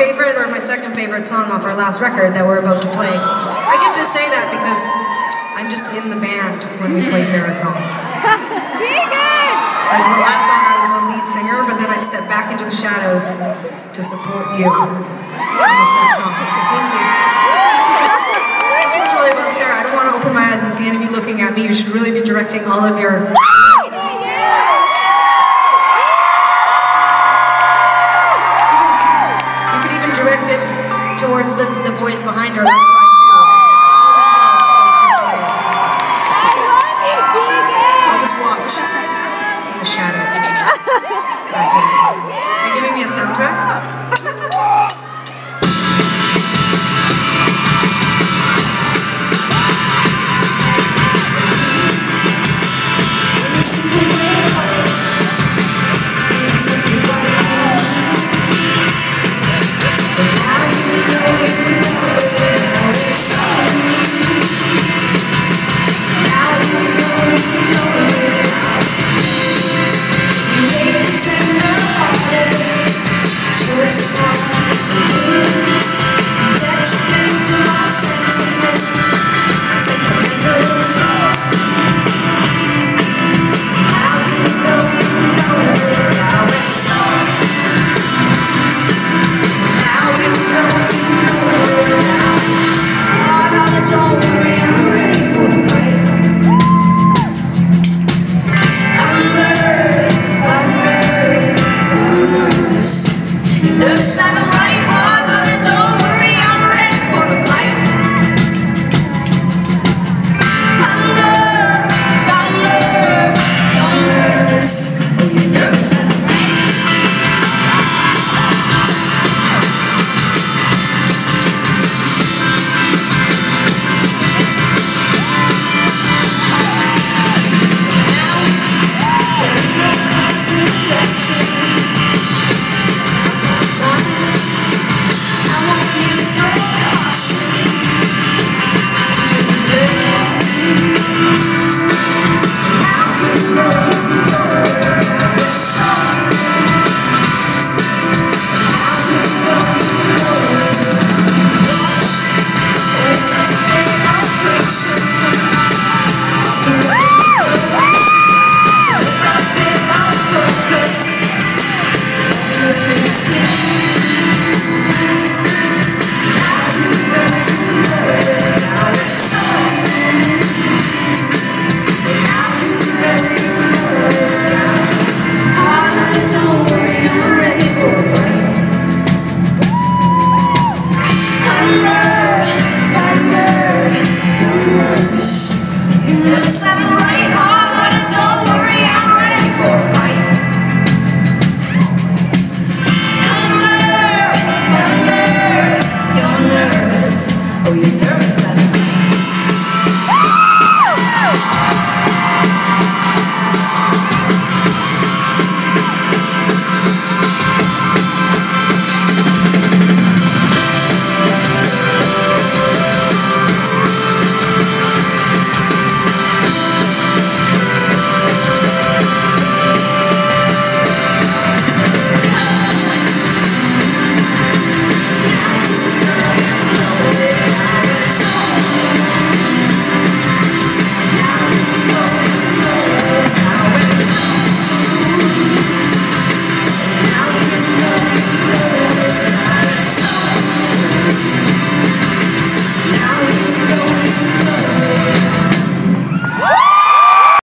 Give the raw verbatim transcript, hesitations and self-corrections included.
favorite or my second favorite song off our last record that we're about to play. I get to say that because I'm just in the band when we play Sara songs. Like the last song I was the lead singer, but then I stepped back into the shadows to support you in this next song. Thank you. This one's really about Sara. I don't want to open my eyes and see any of you looking at me. You should really be directing all of your direct it towards the, the boys behind her, that's fine too. Just all the love goes this way. I love you, Tegan! I'll just watch in the shadows. Are you giving me a soundtrack?